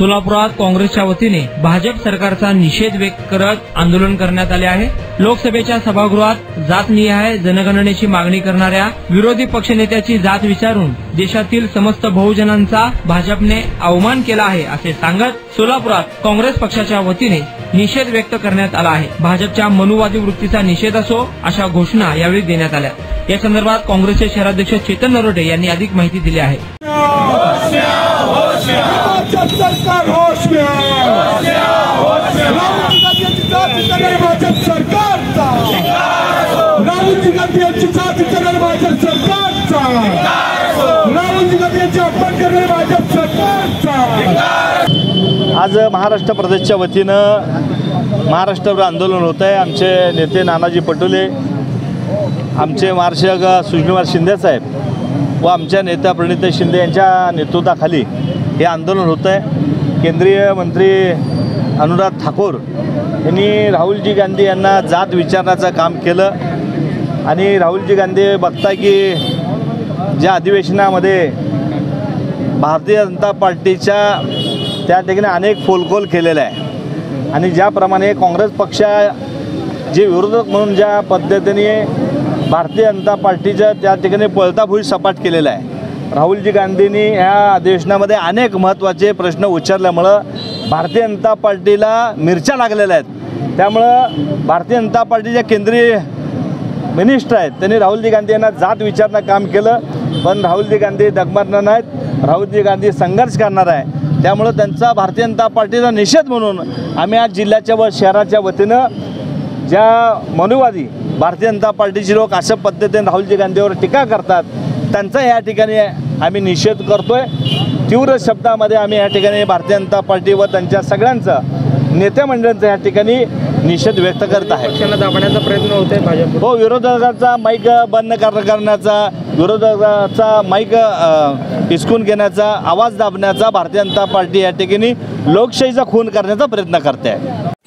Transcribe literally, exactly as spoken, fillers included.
सोलापुरात काँग्रेसच्या वतीने भाजप सरकारचा निषेध व्यक्त करत आंदोलन करण्यात आले आहे। लोकसभेच्या सभागृहात जातनिहाय जनगणनेची मागणी करणाऱ्या विरोधी पक्षनेत्याची जात विचारून देशातील समस्त बहुजनांचा भाजपने अवमान केला आहे असे सांगत सोलापुरात काँग्रेस पक्षाच्या वतीने निषेध व्यक्त करण्यात आला आहे। भाजपच्या मनुवादी वृत्तीचा निषेध असो अशा घोषणा यावेळी देण्यात आल्या। या संदर्भात काँग्रेसचे शहराध्यक्ष चेतन नरोटे यांनी अधिक माहिती दिली आहे। सरकार होश में राहुल जी गांधी यांची जात विचारणारी भाजप सरकारचा राहुल जी गांधी यांची अपमान करणारी भाजप सरकारचा। आज महाराष्ट्र प्रदेशच्या वतीनं महाराष्ट्रभर आंदोलन होत आहे। आमचे नेते नानाजी पटोले, आमचे महाराष्ट्र सुजनीवार शिंदे साहेब व आमच्या नेत्या प्रणिता शिंदे यांच्या नेतृत्वाखाली हे आंदोलन होत आहे। केंद्रीय मंत्री अनुराग ठाकूर यांनी राहुलजी गांधी यांना जात विचारण्याचं काम केलं आणि राहुलजी गांधी बघताय की ज्या अधिवेशनामध्ये भारतीय जनता पार्टीच्या त्या ठिकाणी अनेक फोलकोल केलेला आहे आणि ज्याप्रमाणे काँग्रेस पक्ष जे विरोधक म्हणून ज्या पद्धतीने भारतीय जनता पार्टीच्या त्या ठिकाणी पळताभुई सपाट केलेला आहे। राहुलजी गांधींनी ह्या अधिवेशनामध्ये अनेक महत्त्वाचे प्रश्न उच्चारल्यामुळं भारतीय जनता पार्टीला मिरच्या लागलेल्या आहेत। त्यामुळं भारतीय जनता पार्टीच्या केंद्रीय मिनिस्टर आहेत त्यांनी राहुलजी गांधी यांना जात विचारणं काम केलं, पण राहुलजी गांधी डगमगणार नाहीत। राहुलजी गांधी संघर्ष करणार आहे। त्यामुळं त्यांचा भारतीय जनता पार्टीचा निषेध म्हणून आम्ही आज जिल्ह्याच्या व शहराच्या वतीनं ज्या मनुवादी भारतीय जनता पार्टीचे लोक अशा पद्धतीने राहुलजी गांधीवर टीका करतात त्यांचा या ठिकाणी आम्ही निषेध करतोय। तीव्र शब्दामध्ये आम्ही या ठिकाणी भारतीय जनता पार्टी व त्यांच्या सगळ्यांचा नेते मंडळांचा या ठिकाणी निषेध व्यक्त करत आहे। पक्षाला दाबण्याचा प्रयत्न होतोय भाजप। हो, विरोधकाचा माईक बंद करण्याचा, विरोधकाचा माईक हिसकून घेण्याचा, आवाज दाबण्याचा भारतीय जनता पार्टी या ठिकाणी लोकशाहीचा खून करण्याचा प्रयत्न करते आहे।